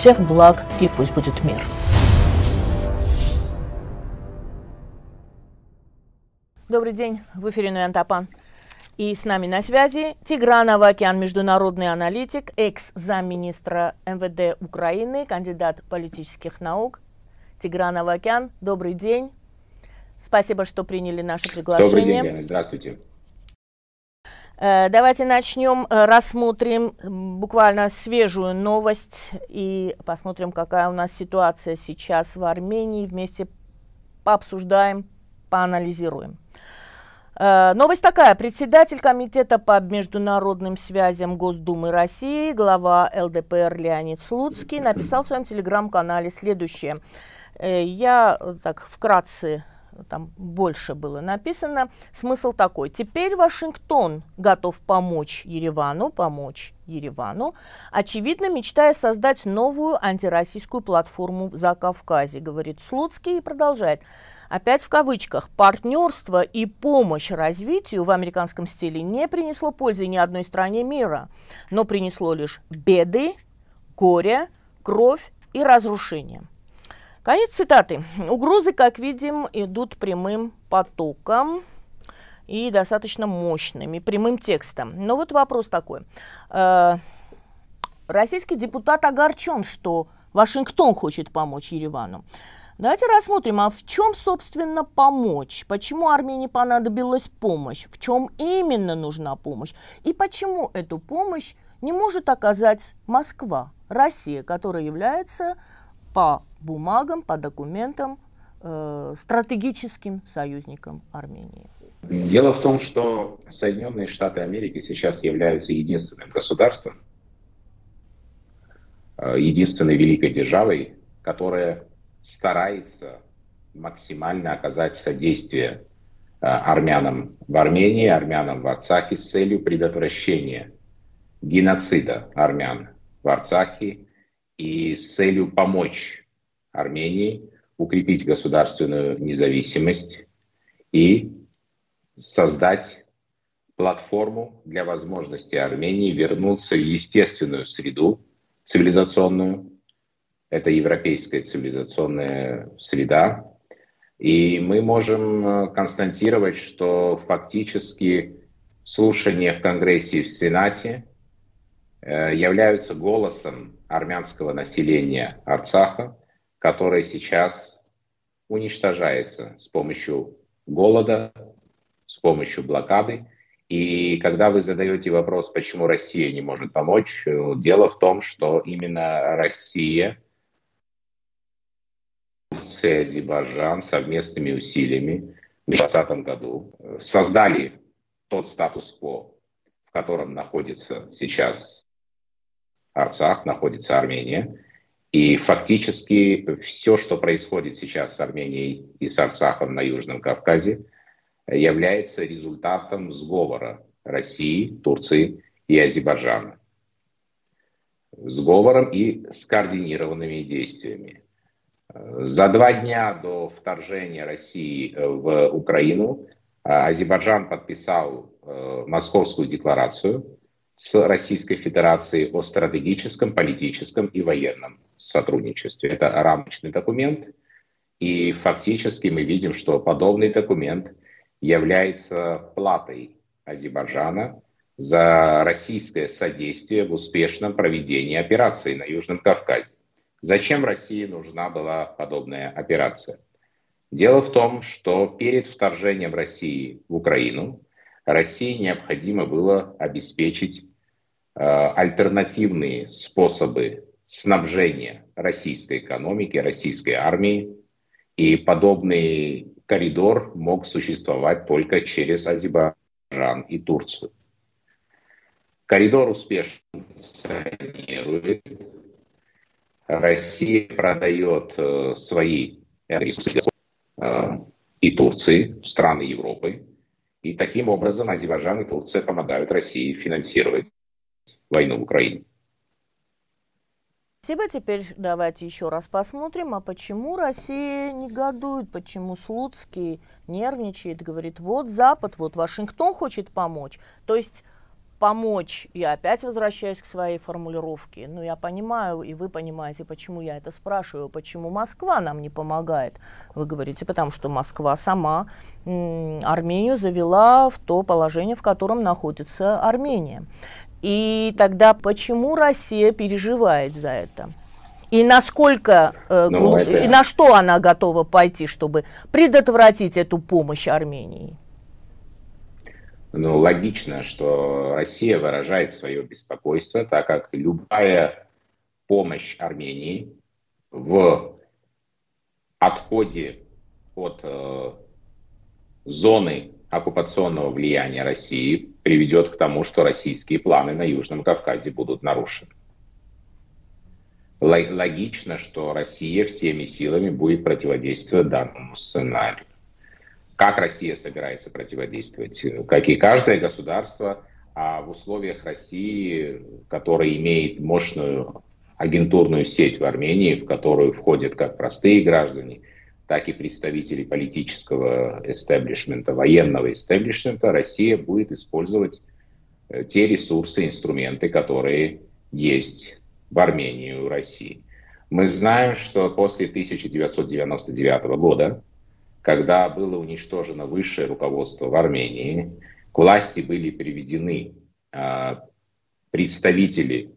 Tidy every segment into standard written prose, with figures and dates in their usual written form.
всех благ и пусть будет мир. Добрый день, в эфире Ноян Тапан. И с нами на связи Тигран Авакян, международный аналитик, экс-замминистра МВД Украины, кандидат политических наук. Тигран Авакян, добрый день. Спасибо, что приняли наше приглашение. Добрый день, Лена, здравствуйте. Давайте начнем, рассмотрим буквально свежую новость и посмотрим, какая у нас ситуация сейчас в Армении. Вместе пообсуждаем, поанализируем. Новость такая. Председатель Комитета по международным связям Госдумы России, глава ЛДПР Леонид Слуцкий написал в своем телеграм-канале следующее. Я так вкратце, там больше было написано. Смысл такой. Теперь Вашингтон готов помочь Еревану, очевидно, мечтая создать новую антироссийскую платформу в Закавказье, говорит Слуцкий и продолжает. Опять в кавычках, партнерство и помощь развитию в американском стиле не принесло пользы ни одной стране мира, но принесло лишь беды, горе, кровь и разрушение. Конец цитаты. Угрозы, как видим, идут прямым потоком и достаточно мощными, прямым текстом. Но вот вопрос такой. Российский депутат огорчен, что Вашингтон хочет помочь Еревану. Давайте рассмотрим, а в чем, собственно, помочь? Почему Армении понадобилась помощь? В чем именно нужна помощь? И почему эту помощь не может оказать Москва, Россия, которая является по бумагам, по документам стратегическим союзником Армении? Дело в том, что Соединенные Штаты Америки сейчас являются единственным государством, единственной великой державой, которая старается максимально оказать содействие армянам в Армении, армянам в Арцахе с целью предотвращения геноцида армян в Арцахе и с целью помочь Армении укрепить государственную независимость и создать платформу для возможности Армении вернуться в естественную среду цивилизационную. Это европейская цивилизационная среда. И мы можем констатировать, что фактически слушания в Конгрессе и в Сенате являются голосом армянского населения Арцаха, которое сейчас уничтожается с помощью голода, с помощью блокады. И когда вы задаете вопрос, почему Россия не может помочь, дело в том, что именно Россия, Турция и Азербайджан совместными усилиями в 2020 году создали тот статус-кво, в котором находится сейчас Арцах, находится Армения. И фактически все, что происходит сейчас с Арменией и с Арцахом на Южном Кавказе, является результатом сговора России, Турции и Азербайджана. Сговором и скоординированными действиями. За 2 дня до вторжения России в Украину Азербайджан подписал Московскую декларацию с Российской Федерацией о стратегическом, политическом и военном сотрудничестве. Это рамочный документ, и фактически мы видим, что подобный документ является платой Азербайджана за российское содействие в успешном проведении операции на Южном Кавказе. Зачем России нужна была подобная операция? Дело в том, что перед вторжением России в Украину России необходимо было обеспечить альтернативные способы снабжения российской экономики, российской армии. И подобный коридор мог существовать только через Азербайджан и Турцию. Коридор успешно функционирует. Россия продает свои ресурсы и Турции, страны Европы. И таким образом Азербайджан и Турция помогают России финансировать войну в Украине. Спасибо. Теперь давайте еще раз посмотрим, а почему Россия негодует, почему Слуцкий нервничает, говорит, вот Запад, вот Вашингтон хочет помочь. То есть помочь, я опять возвращаюсь к своей формулировке, но я понимаю, и вы понимаете, почему я это спрашиваю, почему Москва нам не помогает. Вы говорите, потому что Москва сама Армению завела в то положение, в котором находится Армения. И тогда почему Россия переживает за это? И насколько, и на что она готова пойти, чтобы предотвратить эту помощь Армении? Ну, логично, что Россия выражает свое беспокойство, так как любая помощь Армении в отходе от зоны оккупационного влияния России приведет к тому, что российские планы на Южном Кавказе будут нарушены. Логично, что Россия всеми силами будет противодействовать данному сценарию. Как Россия собирается противодействовать? Как и каждое государство, а в условиях России, которая имеет мощную агентурную сеть в Армении, в которую входят как простые граждане, так и представители политического эстеблишмента, военного эстеблишмента, Россия будет использовать те ресурсы, инструменты, которые есть в Армении и у России. Мы знаем, что после 1999 года, когда было уничтожено высшее руководство в Армении, к власти были приведены представители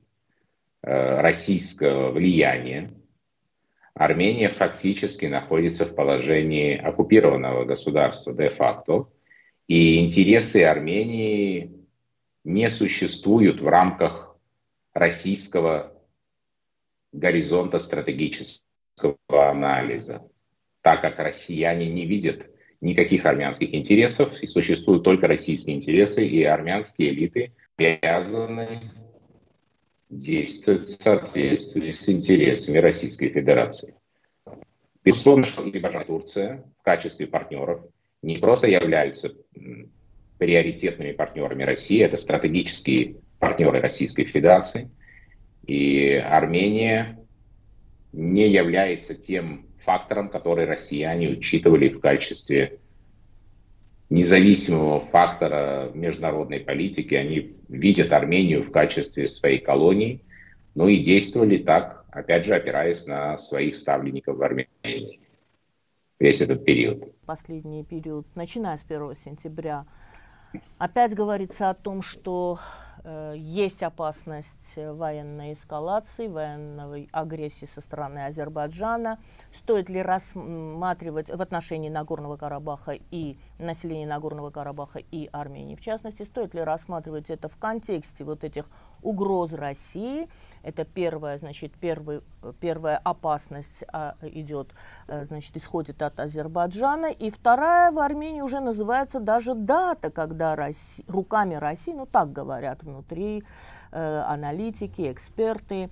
российского влияния, Армения фактически находится в положении оккупированного государства де-факто, и интересы Армении не существуют в рамках российского горизонта стратегического анализа, так как россияне не видят никаких армянских интересов, и существуют только российские интересы, и армянские элиты обязаны действовать в соответствии с интересами Российской Федерации. Безусловно, что Азербайджан и Турция в качестве партнеров не просто являются приоритетными партнерами России, это стратегические партнеры Российской Федерации, и Армения не является тем фактором, который россияне учитывали в качестве независимого фактора международной политики. Они видят Армению в качестве своей колонии, ну и действовали так, опять же, опираясь на своих ставленников в Армении весь этот период. Последний период, начиная с 1 сентября, опять говорится о том, что есть опасность военной эскалации, военной агрессии со стороны Азербайджана. Стоит ли рассматривать в отношении Нагорного Карабаха и населения Нагорного Карабаха и Армении, в частности, стоит ли рассматривать это в контексте вот этих угроз России? Это первая, значит, первая опасность идет, значит, исходит от Азербайджана. И вторая, в Армении уже называется даже дата, когда руками России, ну так говорят внутри аналитики, эксперты,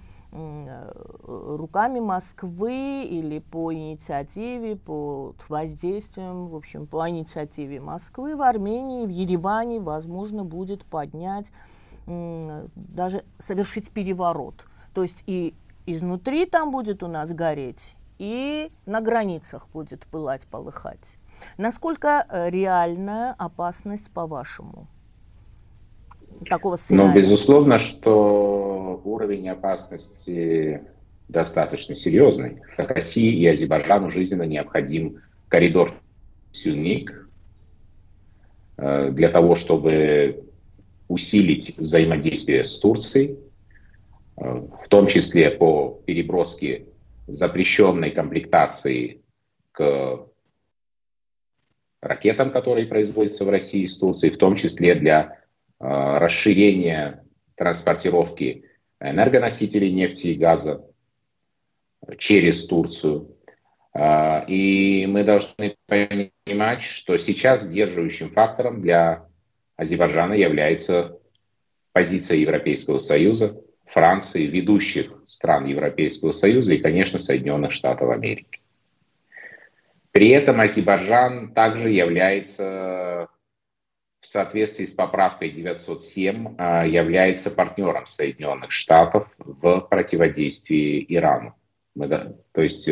руками Москвы или по инициативе, под воздействием, в общем, по инициативе Москвы в Армении, в Ереване, возможно, будет поднять, даже совершить переворот. То есть и изнутри там будет у нас гореть, и на границах будет пылать, полыхать. Насколько реальная опасность, по-вашему, такого сценария? Ну, безусловно, что уровень опасности достаточно серьезный. России и Азербайджану жизненно необходим коридор Сюник для того, чтобы усилить взаимодействие с Турцией, в том числе по переброске запрещенной комплектации к ракетам, которые производятся в России из Турции, в том числе для расширения транспортировки энергоносителей нефти и газа через Турцию. И мы должны понимать, что сейчас сдерживающим фактором для Азербайджана является позиция Европейского Союза, Франции, ведущих стран Европейского Союза и, конечно, Соединенных Штатов Америки. При этом Азербайджан также является, в соответствии с поправкой 907, является партнером Соединенных Штатов в противодействии Ирану. То есть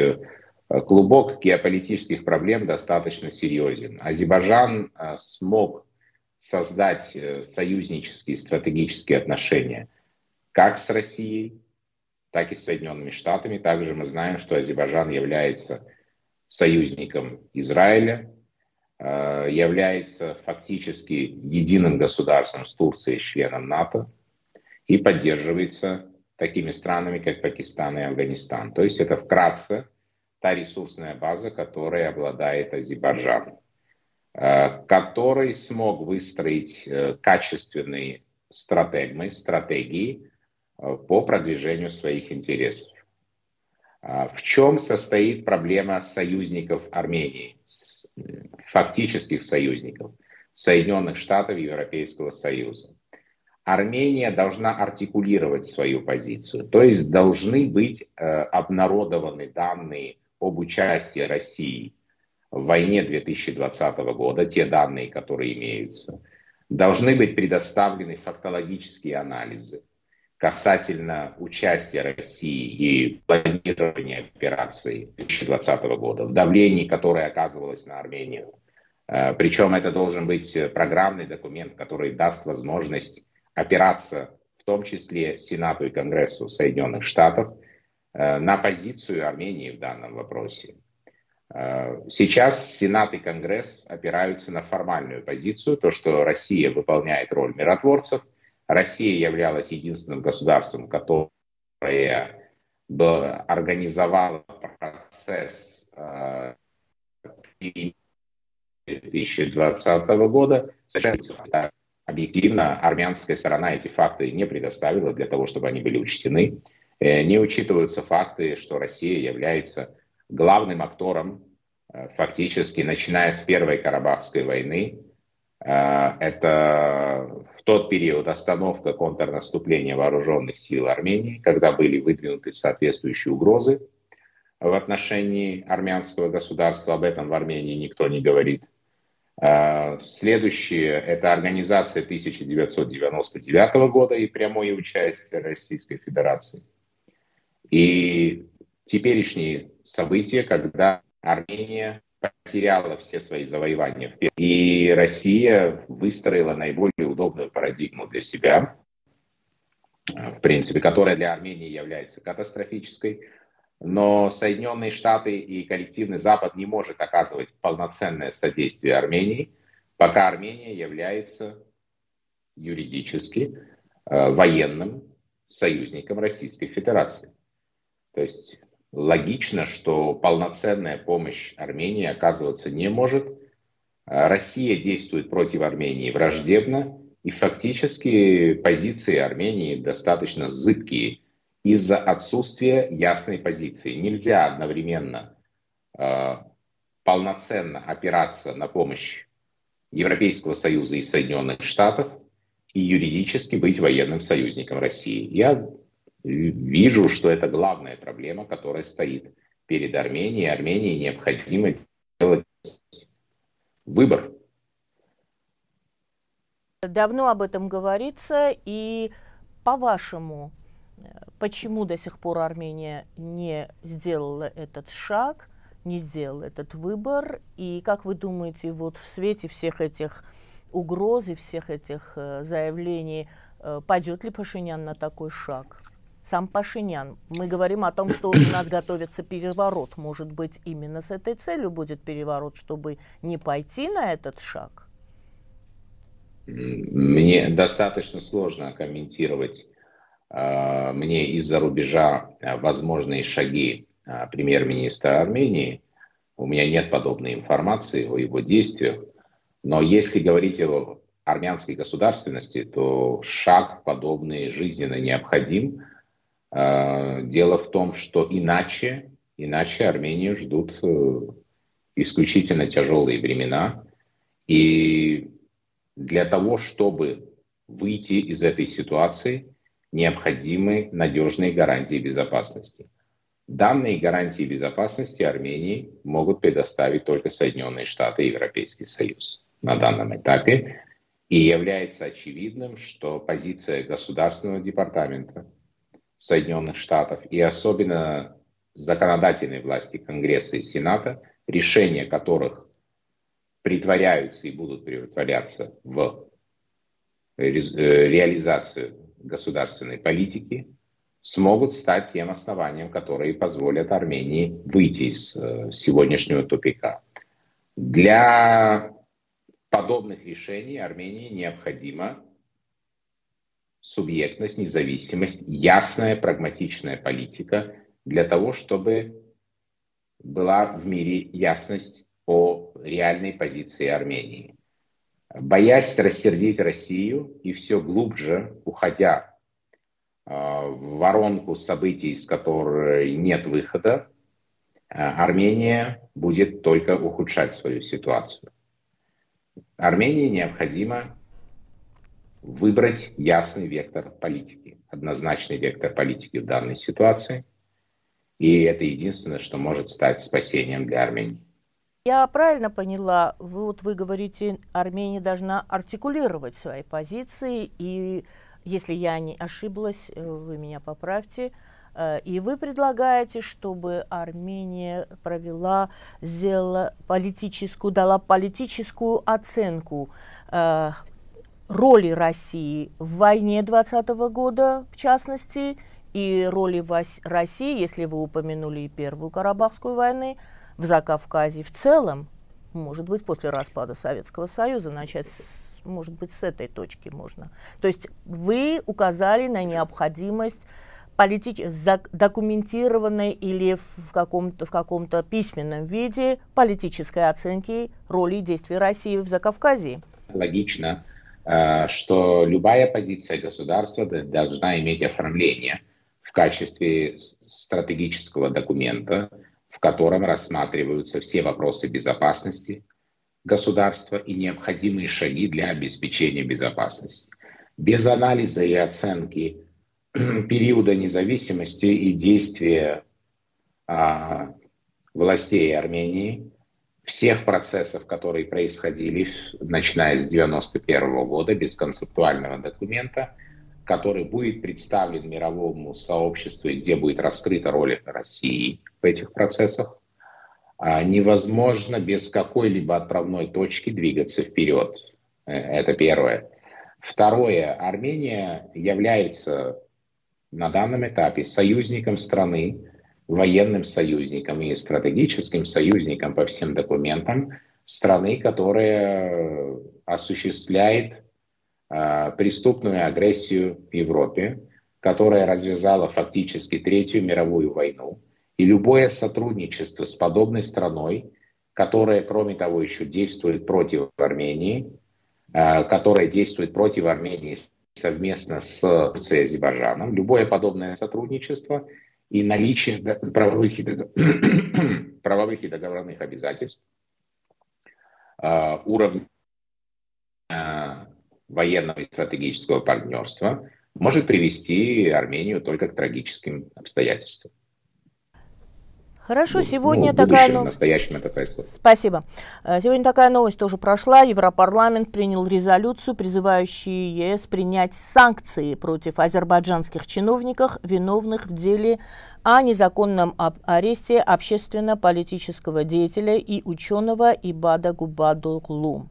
клубок геополитических проблем достаточно серьезен. Азербайджан смог создать союзнические стратегические отношения как с Россией, так и с Соединенными Штатами. Также мы знаем, что Азербайджан является союзником Израиля, является фактически единым государством с Турцией, членом НАТО, и поддерживается такими странами, как Пакистан и Афганистан. То есть это вкратце та ресурсная база, которой обладает Азербайджан, который смог выстроить качественные стратегии по продвижению своих интересов. В чем состоит проблема союзников Армении, фактических союзников Соединенных Штатов и Европейского Союза? Армения должна артикулировать свою позицию, то есть должны быть обнародованы данные об участии России в войне 2020 года, те данные, которые имеются. Должны быть предоставлены фактологические анализы касательно участия России и планирования операций 2020 года, в давлении, которое оказывалось на Армению. Причем это должен быть программный документ, который даст возможность опираться, в том числе Сенату и Конгрессу Соединенных Штатов, на позицию Армении в данном вопросе. Сейчас Сенат и Конгресс опираются на формальную позицию, то, что Россия выполняет роль миротворцев. Россия являлась единственным государством, которое организовало процесс 2020 года. Совершенно объективно армянская сторона эти факты не предоставила для того, чтобы они были учтены. Не учитываются факты, что Россия является главным актором, фактически, начиная с Первой Карабахской войны. Это в тот период остановка контрнаступления вооруженных сил Армении, когда были выдвинуты соответствующие угрозы в отношении армянского государства. Об этом в Армении никто не говорит. Следующее – это организация 1999 года и прямое участие Российской Федерации. И теперешние события, когда Армения потеряла все свои завоевания, и Россия выстроила наиболее удобную парадигму для себя, в принципе, которая для Армении является катастрофической. Но Соединенные Штаты и коллективный Запад не может оказывать полноценное содействие Армении, пока Армения является юридически военным союзником Российской Федерации. То есть логично, что полноценная помощь Армении оказываться не может. Россия действует против Армении враждебно, и фактически позиции Армении достаточно зыбкие из-за отсутствия ясной позиции. Нельзя одновременно полноценно опираться на помощь Европейского Союза и Соединенных Штатов и юридически быть военным союзником России. Я вижу, что это главная проблема, которая стоит перед Арменией. Армении необходимо делать выбор. Давно об этом говорится, и по-вашему, почему до сих пор Армения не сделала этот шаг, не сделала этот выбор? И как вы думаете, вот в свете всех этих угроз и всех этих заявлений, пойдет ли Пашинян на такой шаг? Сам Пашинян. Мы говорим о том, что у нас готовится переворот. Может быть, именно с этой целью будет переворот, чтобы не пойти на этот шаг? Мне достаточно сложно комментировать мне из-за рубежа возможные шаги премьер-министра Армении. У меня нет подобной информации о его действиях. Но если говорить о армянской государственности, то шаг подобный жизненно необходим. Дело в том, что иначе Армению ждут исключительно тяжелые времена. И для того, чтобы выйти из этой ситуации, необходимы надежные гарантии безопасности. Данные гарантии безопасности Армении могут предоставить только Соединенные Штаты и Европейский Союз на данном этапе. И является очевидным, что позиция Государственного департамента Соединенных Штатов и особенно законодательной власти Конгресса и Сената, решения которых притворяются и будут превращаться в реализацию государственной политики, смогут стать тем основанием, которые позволят Армении выйти из сегодняшнего тупика. Для подобных решений Армении необходима субъектность, независимость, ясная прагматичная политика для того, чтобы была в мире ясность о реальной позиции Армении. Боясь рассердить Россию и все глубже уходя в воронку событий, из которой нет выхода, Армения будет только ухудшать свою ситуацию. Армении необходимо выбрать ясный вектор политики, однозначный вектор политики в данной ситуации. И это единственное, что может стать спасением для Армении. Я правильно поняла, вы говорите, Армения должна артикулировать свои позиции, и если я не ошиблась, вы меня поправьте, и вы предлагаете, чтобы Армения дала политическую оценку роли России в войне 2020 года, в частности, и роли России, если вы упомянули и Первую Карабахскую войну, в Закавказье в целом, может быть, после распада Советского Союза, начать, может быть, с этой точки можно. То есть вы указали на необходимость документированной или в каком-то письменном виде политической оценки роли и действий России в Закавказье. Логично, что любая позиция государства должна иметь оформление в качестве стратегического документа, в котором рассматриваются все вопросы безопасности государства и необходимые шаги для обеспечения безопасности. Без анализа и оценки периода независимости и действия властей Армении, всех процессов, которые происходили, начиная с 1991 года, без концептуального документа, который будет представлен мировому сообществу и где будет раскрыта роль России в этих процессах, невозможно без какой-либо отправной точки двигаться вперед. Это первое. Второе. Армения является на данном этапе союзником страны, военным союзником и стратегическим союзником по всем документам страны, которая осуществляет преступную агрессию в Европе, которая развязала фактически Третью мировую войну. И любое сотрудничество с подобной страной, которая, кроме того, еще действует против Армении, которая действует против Армении совместно с Турцией и Азербайджаном, любое подобное сотрудничество и наличие правовых и договорных обязательств уровня военного и стратегического партнерства может привести Армению только к трагическим обстоятельствам. Хорошо, сегодня такая новость. Спасибо. Сегодня такая новость тоже прошла. Европарламент принял резолюцию, призывающую ЕС принять санкции против азербайджанских чиновников, виновных в деле о незаконном аресте общественно-политического деятеля и ученого Ибада Губадоглу.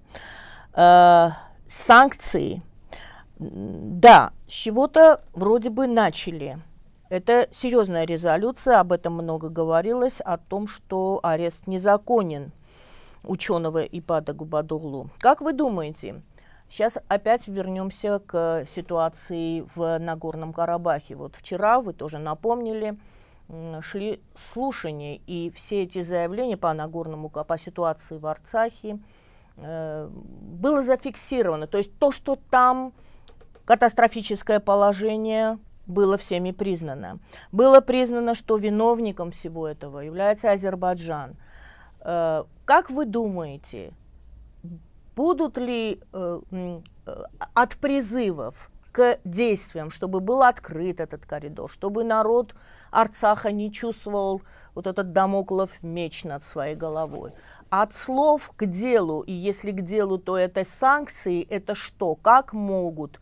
Санкции, да, с чего-то вроде бы начали. Это серьезная резолюция, об этом много говорилось, о том, что арест незаконен ученого Ибада Губадоглу. Как вы думаете, сейчас опять вернемся к ситуации в Нагорном Карабахе. Вот вчера, вы тоже напомнили, шли слушания, и все эти заявления по ситуации в Арцахе было зафиксировано. То есть то, что там катастрофическое положение, было всеми признано. Было признано, что виновником всего этого является Азербайджан. Как вы думаете, будут ли от призывов к действиям, чтобы был открыт этот коридор, чтобы народ Арцаха не чувствовал вот этот дамоклов меч над своей головой, от слов к делу, и если к делу, то это санкции, это что, как могут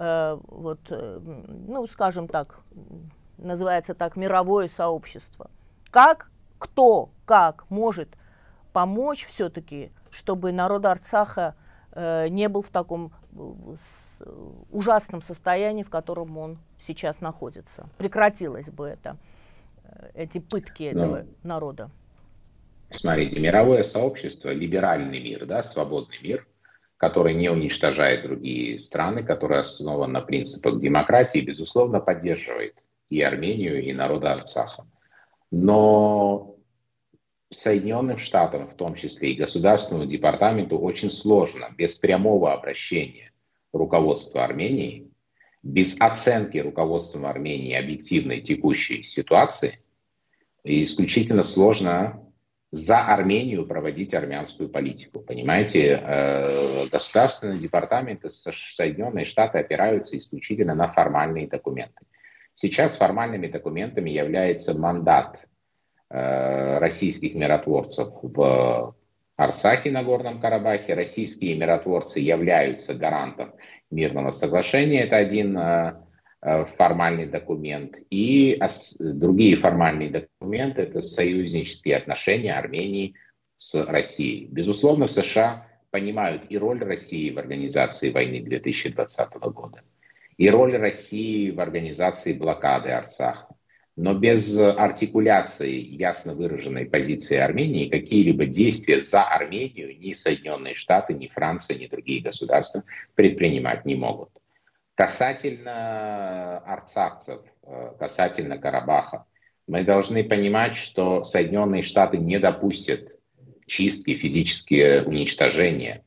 скажем так, называется так, мировое сообщество. Как может помочь все-таки, чтобы народ Арцаха не был в таком ужасном состоянии, в котором он сейчас находится. Прекратилось бы эти пытки этого народа. Смотрите, мировое сообщество, либеральный мир, да, свободный мир, который не уничтожает другие страны, который основан на принципах демократии, безусловно, поддерживает и Армению, и народа Арцаха. Но Соединенным Штатам, в том числе и Государственному департаменту, очень сложно без прямого обращения руководства Армении, без оценки руководством Армении объективной текущей ситуации, и исключительно сложно за Армению проводить армянскую политику. Понимаете, Государственный департамент и Соединенные Штаты опираются исключительно на формальные документы. Сейчас формальными документами является мандат российских миротворцев в Арцахе, Нагорном Карабахе. Российские миротворцы являются гарантом мирного соглашения. Это один формальный документ. И другие формальные документы — это союзнические отношения Армении с Россией. Безусловно, в США понимают и роль России в организации войны 2020 года, и роль России в организации блокады Арцаха. Но без артикуляции ясно выраженной позиции Армении какие-либо действия за Армению ни Соединенные Штаты, ни Франция, ни другие государства предпринимать не могут. Касательно арцахцев, касательно Карабаха, мы должны понимать, что Соединенные Штаты не допустят чистки, физические уничтожения,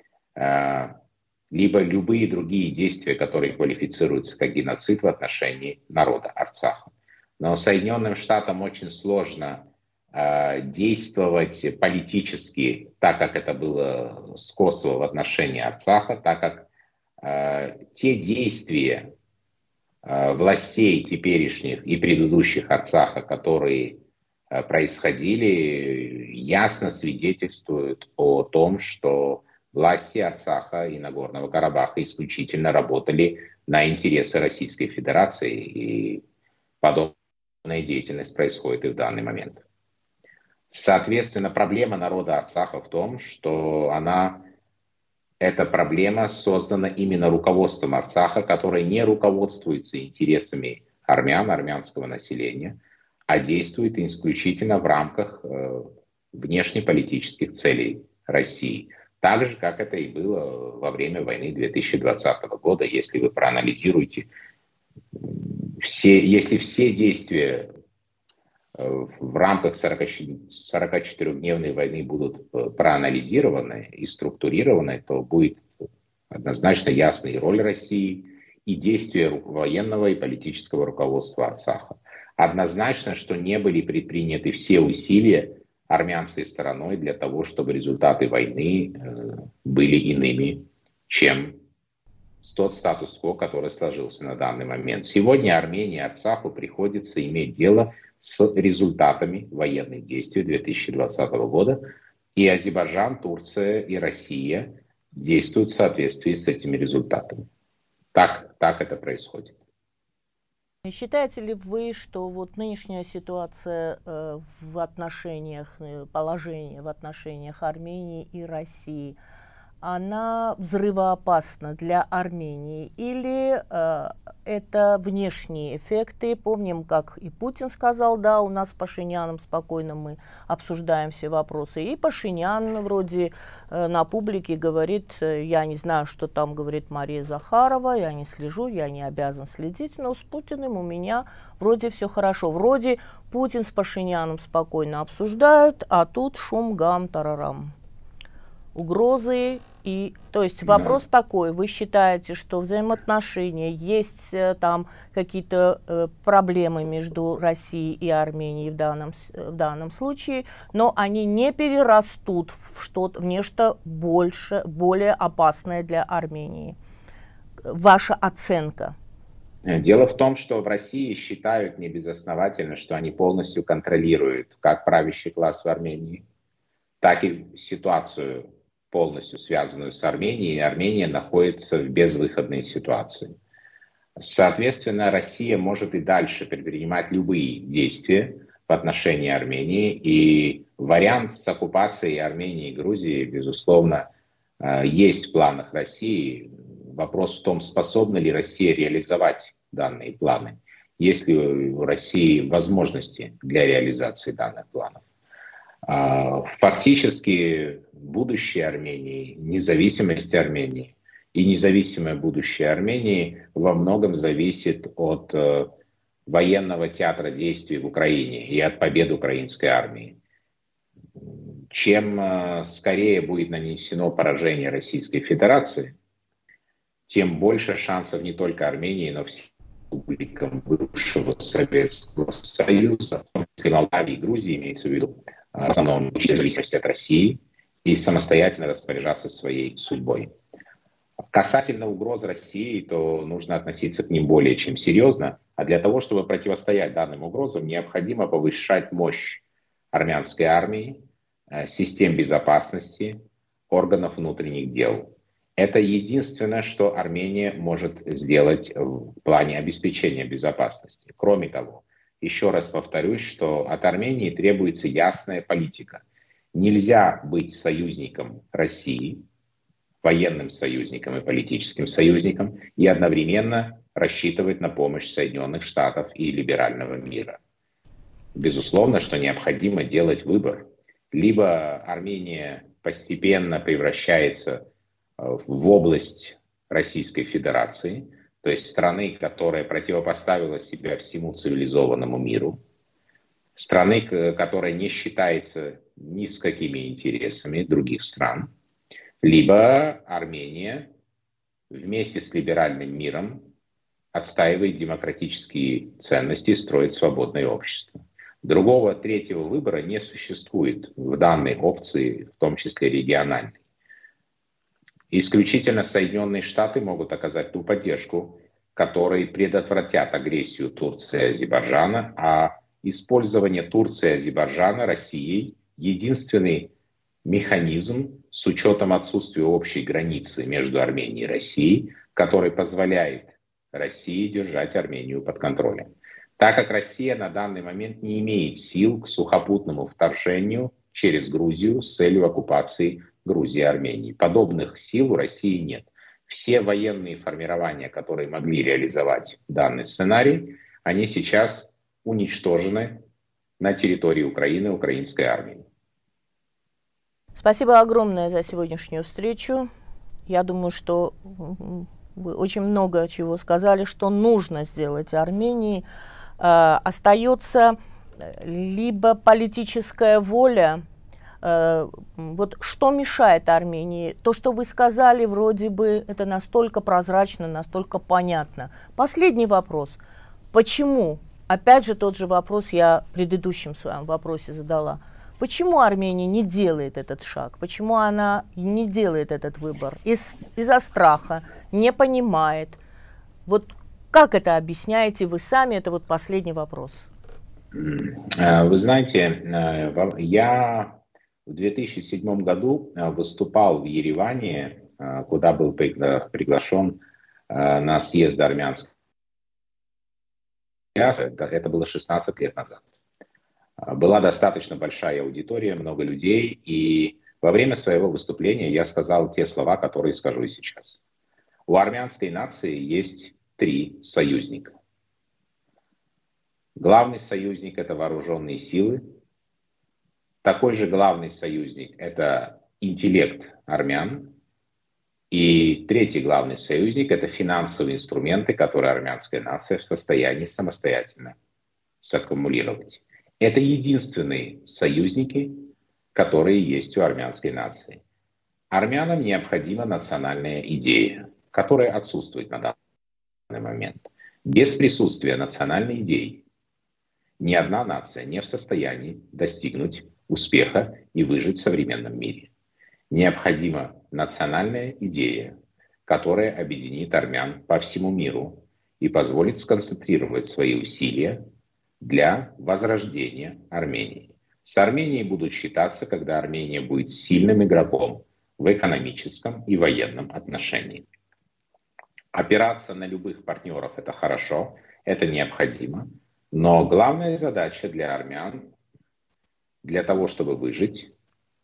либо любые другие действия, которые квалифицируются как геноцид в отношении народа Арцаха. Но Соединенным Штатам очень сложно действовать политически, так как это было с Косово в отношении Арцаха, так как те действия властей теперешних и предыдущих Арцаха, которые происходили, ясно свидетельствуют о том, что власти Арцаха и Нагорного Карабаха исключительно работали на интересы Российской Федерации, и подобная деятельность происходит и в данный момент. Соответственно, проблема народа Арцаха в том, что эта проблема создана именно руководством Арцаха, которое не руководствуется интересами армян, армянского населения, а действует исключительно в рамках внешнеполитических целей России. Так же, как это и было во время войны 2020 года, если вы проанализируете, если все действия в рамках 44-дневной войны будут проанализированы и структурированы, то будет однозначно ясна и роль России, и действия военного и политического руководства Арцаха. Однозначно, что не были предприняты все усилия армянской стороной для того, чтобы результаты войны были иными, чем тот статус-кво, который сложился на данный момент. Сегодня Армении и Арцаху приходится иметь дело с результатами военных действий 2020 года, и Азербайджан, Турция и Россия действуют в соответствии с этими результатами. Так это происходит. Считаете ли вы, что вот нынешняя ситуация в отношениях, положение в отношениях Армении и России, она взрывоопасна для Армении, или это внешние эффекты? Помним, как и Путин сказал, да, у нас с Пашиняном спокойно мы обсуждаем все вопросы, и Пашинян вроде на публике говорит: я не знаю, что там говорит Мария Захарова, я не слежу, я не обязан следить, но с Путиным у меня вроде все хорошо. Вроде Путин с Пашиняном спокойно обсуждают, а тут шум, гам, тарарам. Угрозы. И, то есть вопрос такой: вы считаете, что взаимоотношения, есть там какие-то проблемы между Россией и Арменией в данном случае, но они не перерастут в нечто более опасное для Армении? Ваша оценка? Дело в том, что в России считают небезосновательно, что они полностью контролируют как правящий класс в Армении, так и ситуацию, полностью связанную с Арменией, и Армения находится в безвыходной ситуации. Соответственно, Россия может и дальше предпринимать любые действия в отношении Армении, и вариант с оккупацией Армении и Грузии, безусловно, есть в планах России. Вопрос в том, способна ли Россия реализовать данные планы. Есть ли у России возможности для реализации данных планов. Фактически будущее Армении, независимость Армении и независимое будущее Армении во многом зависит от военного театра действий в Украине и от побед украинской армии. Чем скорее будет нанесено поражение Российской Федерации, тем больше шансов не только Армении, но всем республикам бывшего Советского Союза, в том числе Молдавии и Грузии, имеется в виду, в основном в зависимости от России, и самостоятельно распоряжаться своей судьбой. Касательно угроз России, то нужно относиться к ним более чем серьезно, а для того, чтобы противостоять данным угрозам, необходимо повышать мощь армянской армии, систем безопасности, органов внутренних дел. Это единственное, что Армения может сделать в плане обеспечения безопасности. Кроме того, еще раз повторюсь, что от Армении требуется ясная политика. Нельзя быть союзником России, военным союзником и политическим союзником, и одновременно рассчитывать на помощь Соединенных Штатов и либерального мира. Безусловно, что необходимо делать выбор. Либо Армения постепенно превращается в область Российской Федерации, то есть страны, которая противопоставила себя всему цивилизованному миру, страны, которая не считается ни с какими интересами других стран, либо Армения вместе с либеральным миром отстаивает демократические ценности и строит свободное общество. Другого третьего выбора не существует в данной опции, в том числе региональной. Исключительно Соединенные Штаты могут оказать ту поддержку, которой предотвратят агрессию Турции и Азербайджана, а использование Турции и Азербайджана Россией единственный механизм с учетом отсутствия общей границы между Арменией и Россией, который позволяет России держать Армению под контролем. Так как Россия на данный момент не имеет сил к сухопутному вторжению через Грузию с целью оккупации Грузии и Армении. Подобных сил у России нет. Все военные формирования, которые могли реализовать данный сценарий, они сейчас уничтожены на территории Украины, украинской армией. Спасибо огромное за сегодняшнюю встречу. Я думаю, что вы очень много чего сказали, что нужно сделать Армении. Остается либо политическая воля. Вот что мешает Армении? То, что вы сказали, вроде бы это настолько прозрачно, настолько понятно. Последний вопрос. Почему? Опять же тот же вопрос я в предыдущем своем вопросе задала. Почему Армения не делает этот шаг? Почему она не делает этот выбор? Из-за страха, не понимает. Вот как это объясняете вы сами? Это вот последний вопрос. Вы знаете, я в 2007 году выступал в Ереване, куда был приглашен на съезд армянского. Это было 16 лет назад. Была достаточно большая аудитория, много людей, и во время своего выступления я сказал те слова, которые скажу и сейчас. У армянской нации есть 3 союзника. Главный союзник – это вооруженные силы. Такой же главный союзник – это интеллект армян. И третий главный союзник – это финансовые инструменты, которые армянская нация в состоянии самостоятельно саккумулировать. Это единственные союзники, которые есть у армянской нации. Армянам необходима национальная идея, которая отсутствует на данный момент. Без присутствия национальной идеи ни одна нация не в состоянии достигнуть успеха и выжить в современном мире. Необходима национальная идея, которая объединит армян по всему миру и позволит сконцентрировать свои усилия для возрождения Армении. С Арменией будут считаться, когда Армения будет сильным игроком в экономическом и военном отношении. Опираться на любых партнеров – это хорошо, это необходимо, но главная задача для армян, для того, чтобы выжить,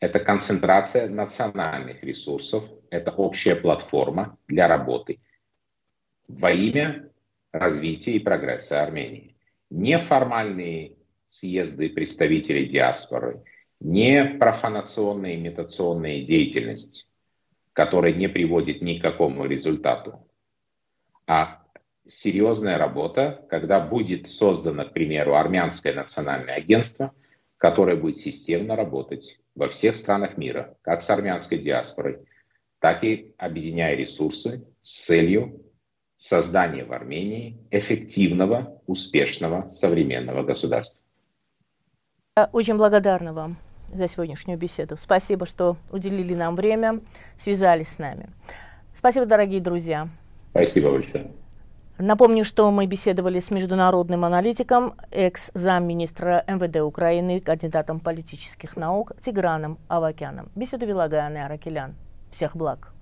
это концентрация национальных ресурсов, это общая платформа для работы во имя развития и прогресса Армении. Неформальные съезды представителей диаспоры, не профанационная имитационная деятельность, которая не приводит ни к какому результату, а серьезная работа, когда будет создано, к примеру, армянское национальное агентство, которое будет системно работать во всех странах мира, как с армянской диаспорой, так и объединяя ресурсы с целью создания в Армении эффективного, успешного, современного государства. Я очень благодарна вам за сегодняшнюю беседу. Спасибо, что уделили нам время, связались с нами. Спасибо, дорогие друзья. Спасибо большое. Напомню, что мы беседовали с международным аналитиком, экс-замминистра МВД Украины, кандидатом политических наук Тиграном Авакяном. Беседу вела Гаяна Аракелян. Всех благ.